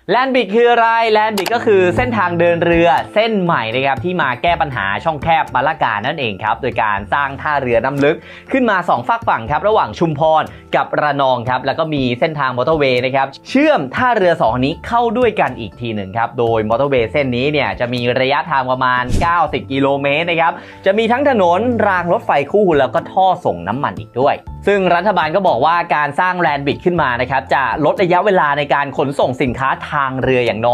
แลนบิดคืออะไรแลนบิดก็คือเส้นทางเดินเรือเส้นใหม่นะครับที่มาแก้ปัญหาช่องแคบมาละกานั่นเองครับโดยการสร้างท่าเรือน้ำลึกขึ้นมา2ฝากฝั่งครับระหว่างชุมพรกับระนองครับแล้วก็มีเส้นทางมอเตอร์เวย์นะครับเชื่อมท่าเรือ2นี้เข้าด้วยกันอีกทีหนึ่งครับโดยมอเตอร์เวย์เส้นนี้เนี่ยจะมีระยะทางประมาณ90กิโลเมตรนะครับจะมีทั้งถนนรางรถไฟคู่แล้วก็ท่อส่งน้ำมันอีกด้วยซึ่งรัฐบาลก็บอกว่าการสร้างแลนบิดขึ้นมานะครับจะลดระยะเวลาในการขนส่งสินค้าทางเรืออย่างน้อย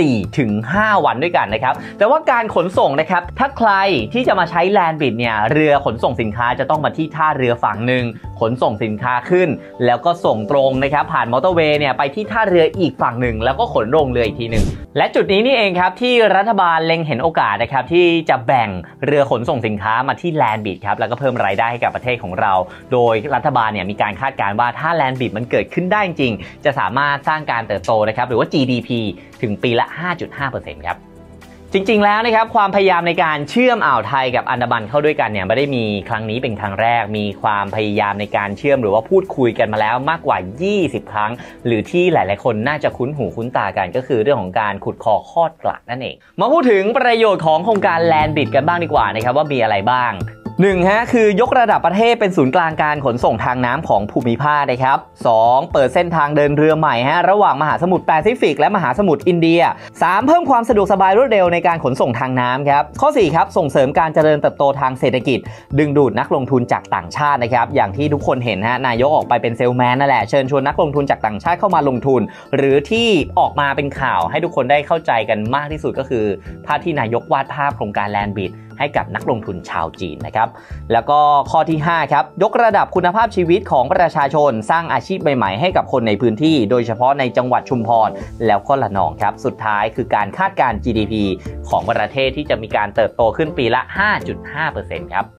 4-5 วันด้วยกันนะครับแต่ว่าการขนส่งนะครับถ้าใครที่จะมาใช้แลนบิดเนี่ยเรือขนส่งสินค้าจะต้องมาที่ท่าเรือฝั่งหนึ่งขนส่งสินค้าขึ้นแล้วก็ส่งตรงนะครับผ่านมอเตอร์เวย์เนี่ยไปที่ท่าเรืออีกฝั่งหนึ่งแล้วก็ขนลงเรืออีกทีหนึ่งและจุดนี้นี่เองครับที่รัฐบาลเล็งเห็นโอกาสนะครับที่จะแบ่งเรือขนส่งสินค้ามาที่แลนบิดครับแล้วก็เพิ่มรายได้ให้กับประเทศของเราโดยรัฐบาลเนี่ยมีการคาดการณ์ว่าถ้าแลนบิดมันเกิดขึ้นได้จริงจะสามารถสร้างการเติบโตนะครับหรือว่า GDP ถึงปีละ 5.5% ครับจริงๆแล้วนะครับความพยายามในการเชื่อมอ่าวไทยกับอันดามันเข้าด้วยกันเนี่ยไม่ได้มีครั้งนี้เป็นครั้งแรกมีความพยายามในการเชื่อมหรือว่าพูดคุยกันมาแล้วมากกว่า20ครั้งหรือที่หลายๆคนน่าจะคุ้นหูคุ้นตากันก็คือเรื่องของการขุดคอคอดกลักนั่นเองมาพูดถึงประโยชน์ของโครงการแลนบิดกันบ้างดีกว่านะครับว่ามีอะไรบ้าง1ฮะคือยกระดับประเทศเป็นศูนย์กลางการขนส่งทางน้ำของภูมิภาคนะครับ2เปิดเส้นทางเดินเรือใหม่ฮะระหว่างมหาสมุทรแปซิฟิกและมหาสมุทรอินเดีย3เพิ่มความสะดวกสบายรวดเร็วในการขนส่งทางน้ำครับข้อ4ครับส่งเสริมการเจริญเติบโตทางเศรษฐกิจดึงดูดนักลงทุนจากต่างชาตินะครับอย่างที่ทุกคนเห็นฮะนายกออกไปเป็นเซลแมนนั่นแหละเชิญชวนนักลงทุนจากต่างชาติเข้ามาลงทุนหรือที่ออกมาเป็นข่าวให้ทุกคนได้เข้าใจกันมากที่สุดก็คือภาพที่นายกวาดภาพโครงการแลนบิดให้กับนักลงทุนชาวจีนนะครับแล้วก็ข้อที่5ครับยกระดับคุณภาพชีวิตของประชาชนสร้างอาชีพใหม่ๆให้กับคนในพื้นที่โดยเฉพาะในจังหวัดชุมพรแล้วก็ระนองครับสุดท้ายคือการคาดการณ์ GDP ของประเทศที่จะมีการเติบโตขึ้นปีละ 5.5% ครับ